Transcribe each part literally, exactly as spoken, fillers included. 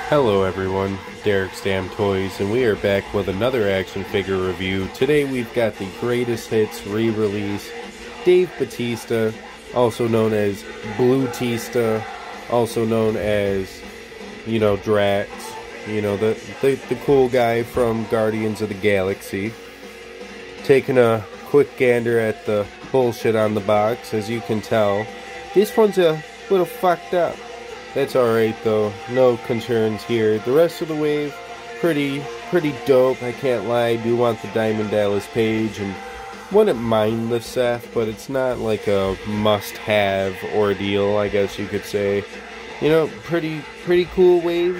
Hello everyone, Derek's Damn Toys, and we are back with another action figure review. Today we've got the Greatest Hits re-release, Dave Bautista, also known as Blue-tista, also known as, you know, Drax, you know, the, the, the cool guy from Guardians of the Galaxy. Taking a quick gander at the bullshit on the box, as you can tell, this one's a little fucked up. That's alright though, no concerns here. The rest of the wave, pretty, pretty dope, I can't lie. I do want the Diamond Dallas Page, and wouldn't mind the Seth, but it's not like a must-have ordeal, I guess you could say. You know, pretty, pretty cool wave.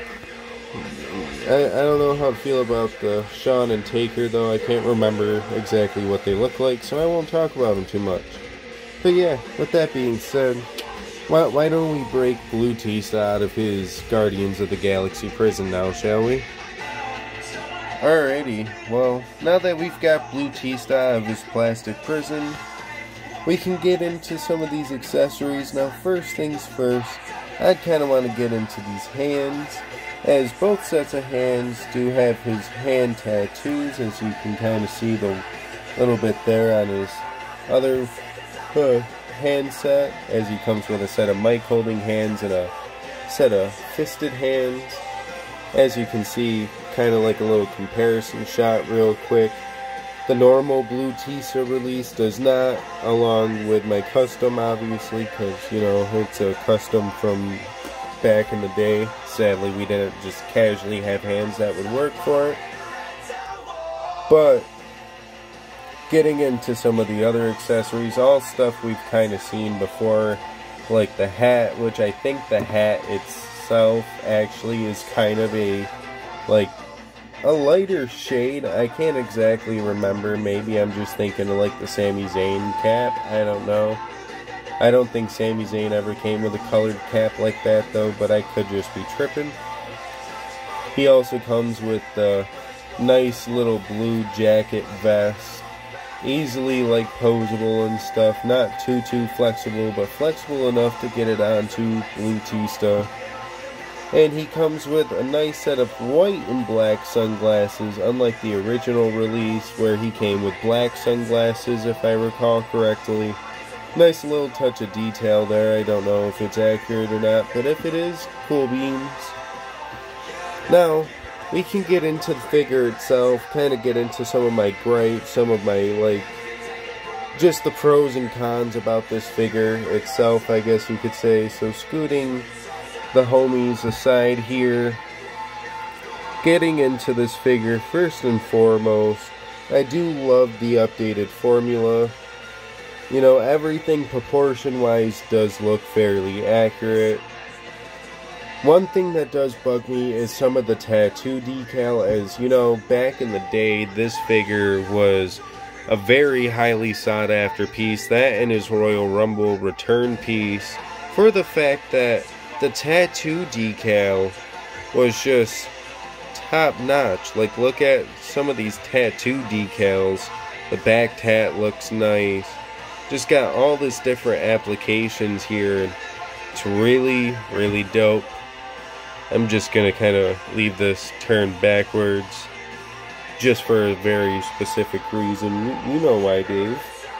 I, I don't know how to feel about the Shawn and Taker though. I can't remember exactly what they look like, so I won't talk about them too much. But yeah, with that being said, Why, why don't we break Blue-tista out of his Guardians of the Galaxy prison now, shall we? Alrighty, well, now that we've got Blue-tista out of his plastic prison, we can get into some of these accessories. Now, first things first, I kind of want to get into these hands, as both sets of hands do have his hand tattoos, as you can kind of see the little bit there on his other uh, hand set, as he comes with a set of mic holding hands and a set of fisted hands. As you can see, kind of like a little comparison shot real quick. The normal Blue-tista release does not, along with my custom obviously, because you know it's a custom from back in the day. Sadly, we didn't just casually have hands that would work for it. But getting into some of the other accessories, all stuff we've kind of seen before, like the hat, which I think the hat itself actually is kind of a, like, a lighter shade. I can't exactly remember. Maybe I'm just thinking of like the Sami Zayn cap. I don't know. I don't think Sami Zayn ever came with a colored cap like that though, but I could just be tripping. He also comes with the nice little blue jacket vest. Easily like posable and stuff, not too too flexible, but flexible enough to get it onto Blue-tista. And he comes with a nice set of white and black sunglasses, unlike the original release where he came with black sunglasses, if I recall correctly. Nice little touch of detail there. I don't know if it's accurate or not, but if it is, cool beans. Now, we can get into the figure itself, kind of get into some of my gripes, some of my, like, just the pros and cons about this figure itself, I guess you could say. So, scooting the homies aside here, getting into this figure, first and foremost, I do love the updated formula. You know, everything proportion-wise does look fairly accurate. One thing that does bug me is some of the tattoo decal, as you know, back in the day, this figure was a very highly sought after piece, that and his Royal Rumble return piece, for the fact that the tattoo decal was just top notch. Like, look at some of these tattoo decals. The back tat looks nice. Just got all this different applications here. It's really, really dope. I'm just going to kind of leave this turned backwards, just for a very specific reason. You know why, Dave.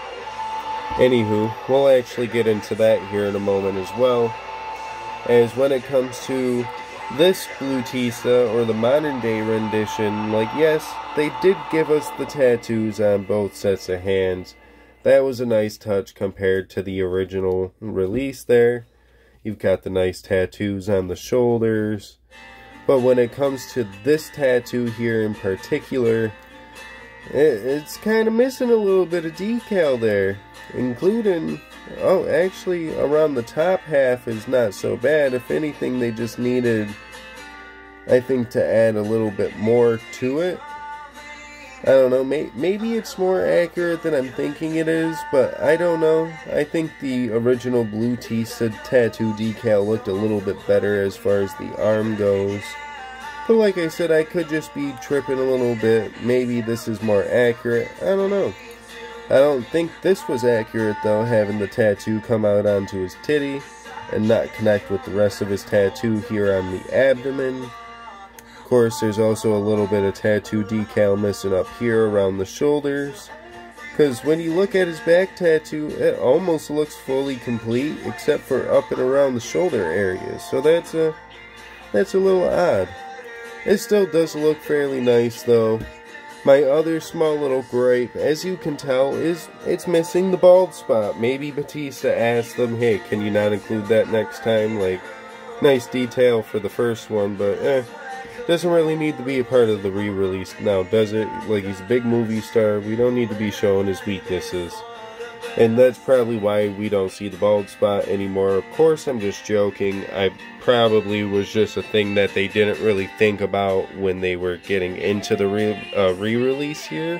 Anywho, we'll actually get into that here in a moment as well. As when it comes to this Blue-tista, or the modern day rendition, like, yes, they did give us the tattoos on both sets of hands. That was a nice touch compared to the original release there. You've got the nice tattoos on the shoulders. But when it comes to this tattoo here in particular, it, it's kind of missing a little bit of decal there. Including, oh, actually, around the top half is not so bad. If anything, they just needed, I think, to add a little bit more to it. I don't know, may, maybe it's more accurate than I'm thinking it is, but I don't know. I think the original Blue-tista tattoo decal looked a little bit better as far as the arm goes. But like I said, I could just be tripping a little bit. Maybe this is more accurate. I don't know. I don't think this was accurate though, having the tattoo come out onto his titty. and not connect with the rest of his tattoo here on the abdomen. Of course, there's also a little bit of tattoo decal missing up here around the shoulders. Because when you look at his back tattoo, it almost looks fully complete, except for up and around the shoulder areas. So that's a, that's a little odd. It still does look fairly nice though. My other small little gripe, as you can tell, is it's missing the bald spot. Maybe Batista asked them, hey, can you not include that next time? Like, nice detail for the first one, but eh. Doesn't really need to be a part of the re-release now, does it? Like, he's a big movie star. We don't need to be showing his weaknesses. And that's probably why we don't see the bald spot anymore. Of course, I'm just joking. I probably was just a thing that they didn't really think about when they were getting into the re uh, re-release here.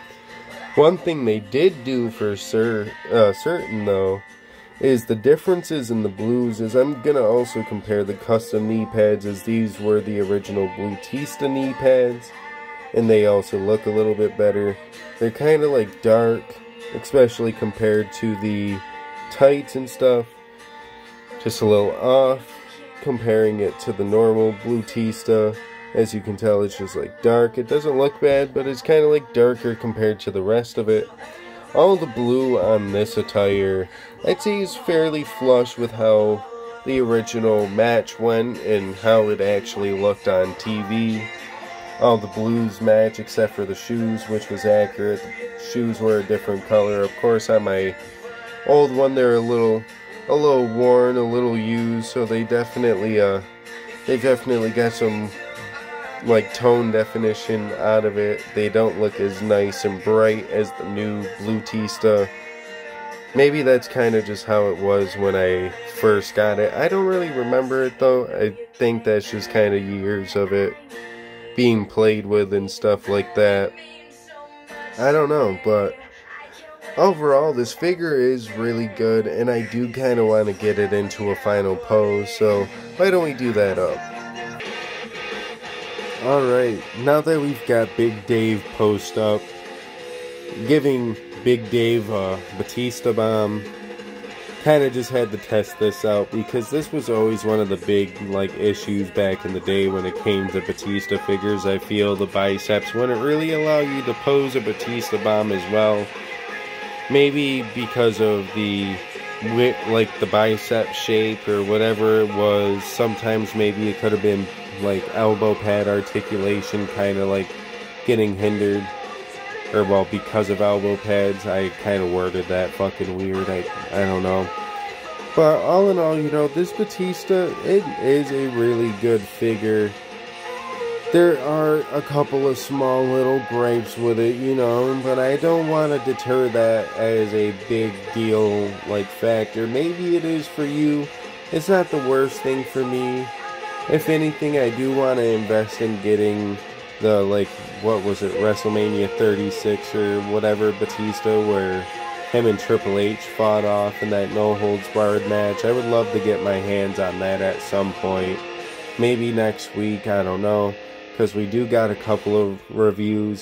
One thing they did do for cer uh, certain, though, is the differences in the blues is I'm gonna also compare the custom knee pads, as these were the original Blutista knee pads, and they also look a little bit better. They're kind of like dark, especially compared to the tights and stuff. Just a little off comparing it to the normal Blutista. As you can tell, it's just like dark. It doesn't look bad, but it's kind of like darker compared to the rest of it. All the blue on this attire, I'd say, is fairly flush with how the original match went and how it actually looked on T V. All the blues match except for the shoes, which was accurate. The shoes were a different color. Of course, on my old one, they're a little, a little worn, a little used, so they definitely, uh, they definitely got some like tone definition out of it. They don't look as nice and bright as the new Blutista. Maybe that's kind of just how it was when I first got it. I don't really remember it though. I think that's just kind of years of it being played with and stuff like that. I don't know, but overall this figure is really good, and I do kind of want to get it into a final pose, so why don't we do that up? Alright, now that we've got Big Dave posed up, giving Big Dave a Batista bomb, kind of just had to test this out, because this was always one of the big like issues back in the day when it came to Batista figures. I feel the biceps wouldn't really allow you to pose a Batista bomb as well. Maybe because of the like the bicep shape or whatever it was. Sometimes maybe it could have been like elbow pad articulation kind of like getting hindered, or well, because of elbow pads. I kind of worded that fucking weird. I, I don't know. But all in all, you know, this Batista, it is a really good figure. There are a couple of small little gripes with it, you know, but I don't want to deter that as a big deal like factor. Maybe it is for you. It's not the worst thing for me. If anything, I do want to invest in getting the, like, what was it, WrestleMania thirty-six or whatever Batista, where him and Triple H fought off in that no-holds-barred match. I would love to get my hands on that at some point. Maybe next week, I don't know, because we do got a couple of reviews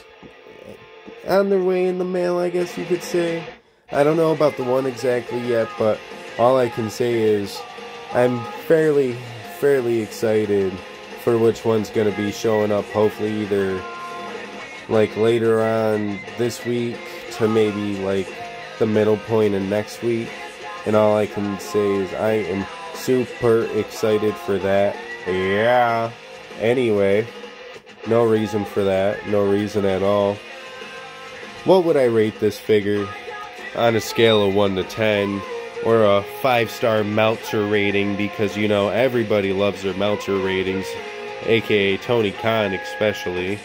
on their way in the mail, I guess you could say. I don't know about the one exactly yet, but all I can say is I'm fairly... fairly excited for which one's going to be showing up, hopefully either like later on this week to maybe like the middle point of next week. And all I can say is I am super excited for that. Yeah. Anyway, no reason for that, no reason at all. What would I rate this figure on a scale of one to ten? Or a five-star Meltzer rating, because, you know, everybody loves their Meltzer ratings, aka Tony Khan especially.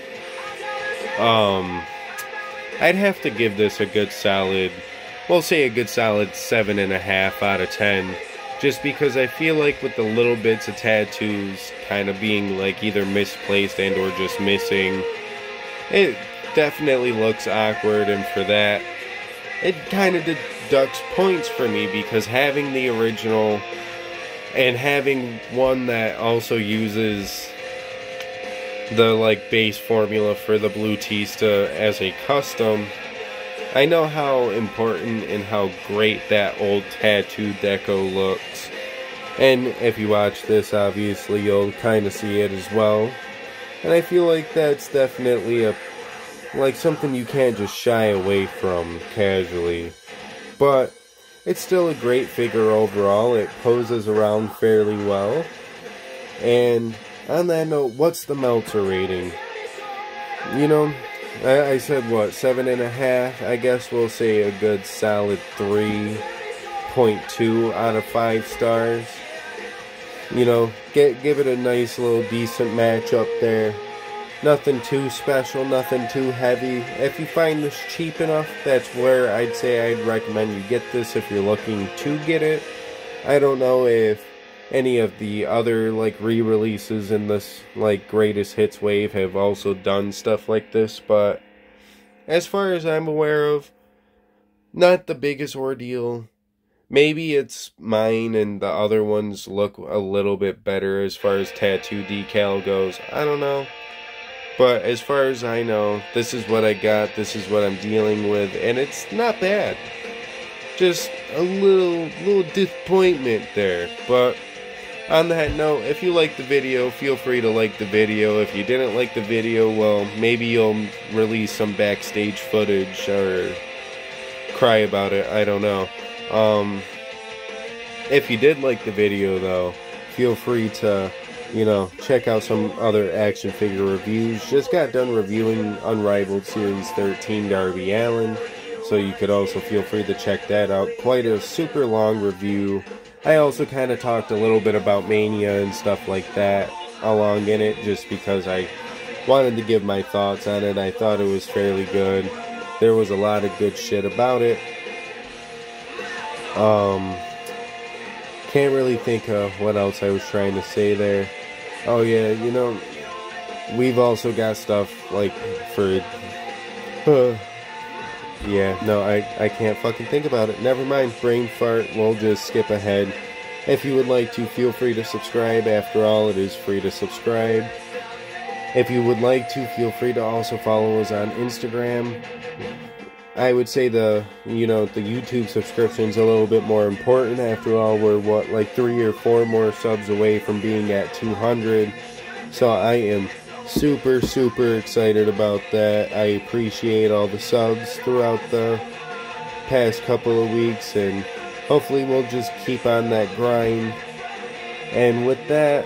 Um, I'd have to give this a good solid, we'll say a good solid seven and a half out of ten. Just because I feel like with the little bits of tattoos kind of being like either misplaced and or just missing, it definitely looks awkward, and for that, it kind of deducts points for me, because having the original and having one that also uses the like base formula for the Blutista as a custom, I know how important and how great that old tattoo deco looks. And if you watch this, obviously, you'll kind of see it as well. And I feel like that's definitely a like something you can't just shy away from casually. But it's still a great figure overall. It poses around fairly well. And on that note, what's the Meltzer rating? You know, I, I said what, seven and a half? I guess we'll say a good solid three point two out of five stars. You know, get give it a nice little decent match up there. Nothing too special, nothing too heavy. If you find this cheap enough, that's where I'd say I'd recommend you get this if you're looking to get it. I don't know if any of the other like re-releases in this like greatest hits wave have also done stuff like this, but as far as I'm aware of, not the biggest ordeal. Maybe it's mine and the other ones look a little bit better as far as tattoo decal goes. I don't know. But as far as I know, this is what I got, this is what I'm dealing with, and it's not bad. Just a little, little disappointment there. But on that note, if you liked the video, feel free to like the video. If you didn't like the video, well, maybe you'll release some backstage footage or cry about it, I don't know. Um, if you did like the video, though, feel free to, you know, check out some other action figure reviews. Just got done reviewing Unrivaled Series thirteen Darby Allin, so you could also feel free to check that out. Quite a super long review. I also kind of talked a little bit about Mania and stuff like that along in it, just because I wanted to give my thoughts on it. I thought it was fairly good. There was a lot of good shit about it. Um, can't really think of what else I was trying to say there. Oh yeah, you know, we've also got stuff like for, uh, yeah, no, I, I can't fucking think about it. Never mind, brain fart, we'll just skip ahead. If you would like to, feel free to subscribe. After all, it is free to subscribe. If you would like to, feel free to also follow us on Instagram. I would say the, you know, the YouTube subscription's a little bit more important. After all, we're, what, like three or four more subs away from being at two hundred. So I am super, super excited about that. I appreciate all the subs throughout the past couple of weeks, and hopefully we'll just keep on that grind. And with that,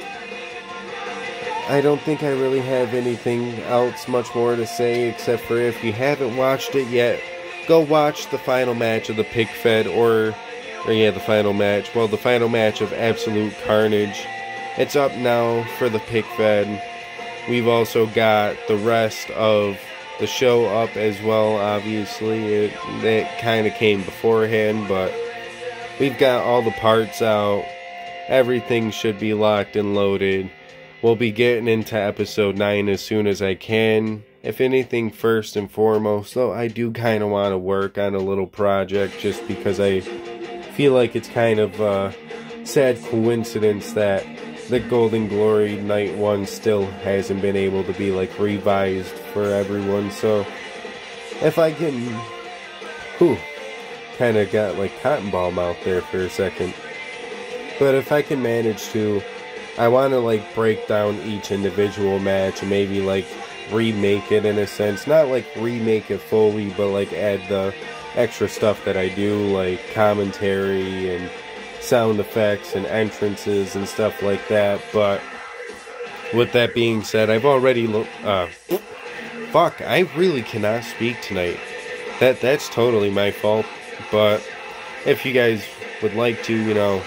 I don't think I really have anything else much more to say, except for if you haven't watched it yet, go watch the final match of the Pig Fed, or, or yeah, the final match, well, the final match of Absolute Carnage. It's up now for the Pig Fed. We've also got the rest of the show up as well, obviously. It, it kind of came beforehand, but we've got all the parts out. Everything should be locked and loaded. We'll be getting into episode nine as soon as I can. If anything, first and foremost, though, I do kind of want to work on a little project, just because I feel like it's kind of a sad coincidence that the Golden Glory Night one still hasn't been able to be, like, revised for everyone. So, if I can... Whew, kind of got, like, cotton ball mouth there for a second. But if I can manage to... I want to, like, break down each individual match and maybe, like, remake it in a sense. Not, like, remake it fully, but, like, add the extra stuff that I do, like commentary and sound effects and entrances and stuff like that. But with that being said, I've already looked... Uh, fuck, I really cannot speak tonight. That That's totally my fault. But if you guys would like to, you know...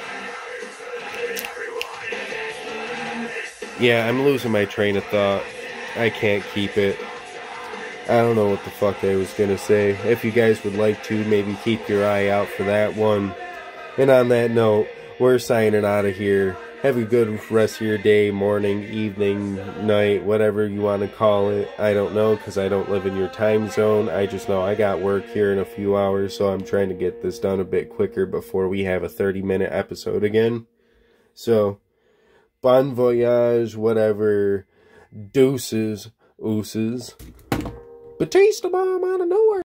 Yeah, I'm losing my train of thought. I can't keep it. I don't know what the fuck I was gonna say. If you guys would like to, maybe keep your eye out for that one. And on that note, we're signing out of here. Have a good rest of your day, morning, evening, night, whatever you want to call it. I don't know, because I don't live in your time zone. I just know I got work here in a few hours, so I'm trying to get this done a bit quicker before we have a thirty minute episode again. So... Bon voyage, whatever, deuces, ooses. Batista bomb out of nowhere.